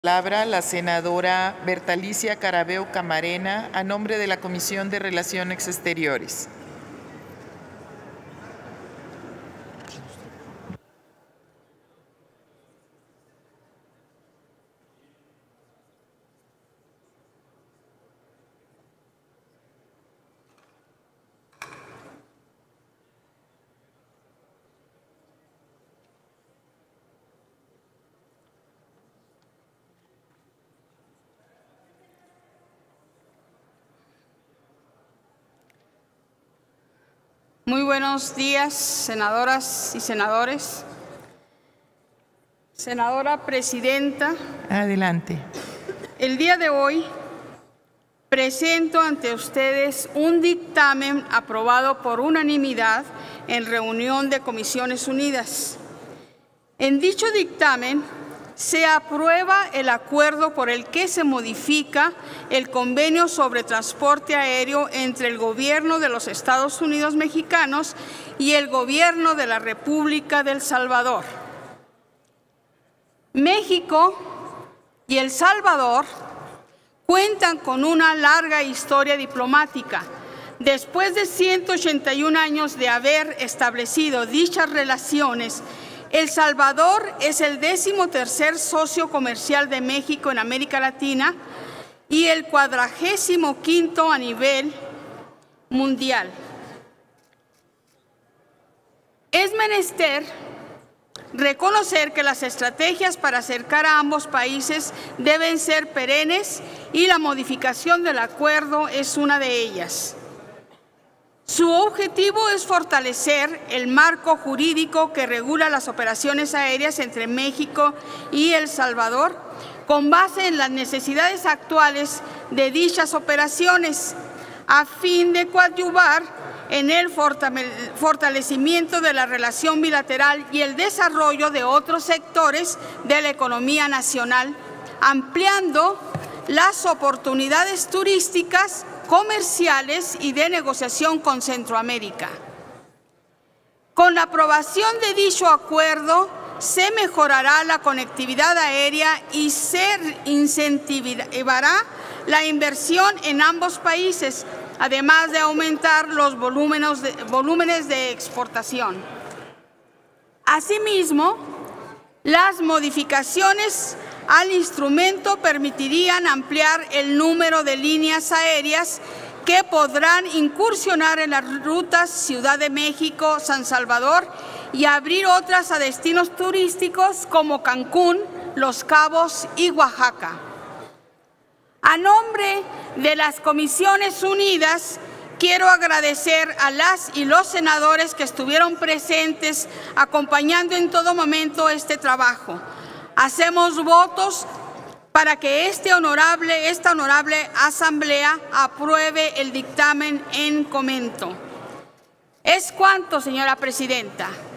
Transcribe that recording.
Palabra la senadora Bertalicia Carabeo Camarena, a nombre de la Comisión de Relaciones Exteriores. Muy buenos días, senadoras y senadores. Senadora presidenta. Adelante. El día de hoy presento ante ustedes un dictamen aprobado por unanimidad en reunión de Comisiones Unidas. En dicho dictamen se aprueba el acuerdo por el que se modifica el convenio sobre transporte aéreo entre el Gobierno de los Estados Unidos mexicanos y el Gobierno de la República de El Salvador. México y El Salvador cuentan con una larga historia diplomática. Después de 181 años de haber establecido dichas relaciones, El Salvador es el 13º socio comercial de México en América Latina y el 45º a nivel mundial. Es menester reconocer que las estrategias para acercar a ambos países deben ser perennes y la modificación del acuerdo es una de ellas. Su objetivo es fortalecer el marco jurídico que regula las operaciones aéreas entre México y El Salvador con base en las necesidades actuales de dichas operaciones, a fin de coadyuvar en el fortalecimiento de la relación bilateral y el desarrollo de otros sectores de la economía nacional, ampliando las oportunidades turísticas, comerciales y de negociación con Centroamérica. Con la aprobación de dicho acuerdo se mejorará la conectividad aérea y se incentivará la inversión en ambos países, además de aumentar los volúmenes de exportación. Asimismo, las modificaciones al instrumento permitirían ampliar el número de líneas aéreas que podrán incursionar en las rutas Ciudad de México, San Salvador y abrir otras a destinos turísticos como Cancún, Los Cabos y Oaxaca. A nombre de las Comisiones Unidas, quiero agradecer a las y los senadores que estuvieron presentes acompañando en todo momento este trabajo. Hacemos votos para que esta honorable asamblea apruebe el dictamen en comento. Es cuanto, señora presidenta.